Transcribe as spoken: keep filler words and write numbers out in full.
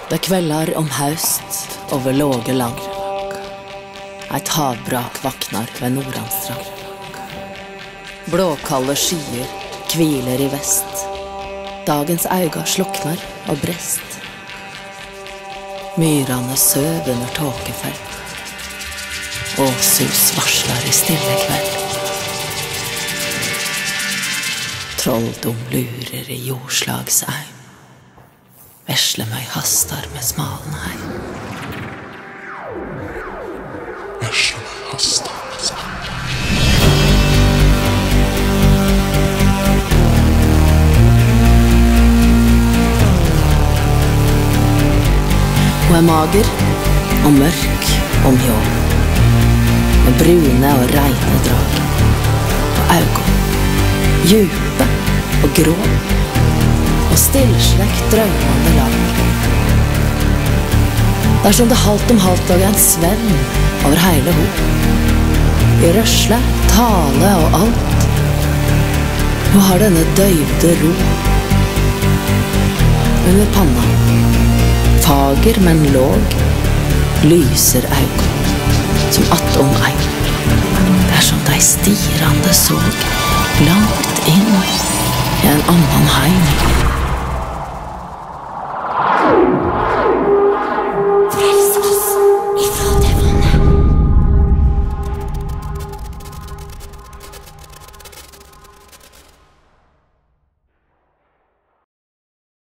Det kvellar om haust over låge land. Eit havbrak vaknar ved Nordlandstrand. Blåkalde skyer kviler i vest. Dagens auga sloknar og brest. Myrane søv under tåkefell. Åsus varslar i stille kveld. Trolldom lurer i jordslagseim. Veslemøy hastar med Smalenheim. Veslemøy hastar med Smalenheim. Hun er mager og mørk og mjå, med brune og reine drag, og augo, djupe og grå, og stillslekt drømmende lag. Dersom det halt om halt lå en svelm over hele ho, i rørsle, tale og alt, hun har denne døyvde ro. Under panna, fager, men låg, lyser augo, som att om ein. Det er som de stirrande såg, langt inn i en annan heim.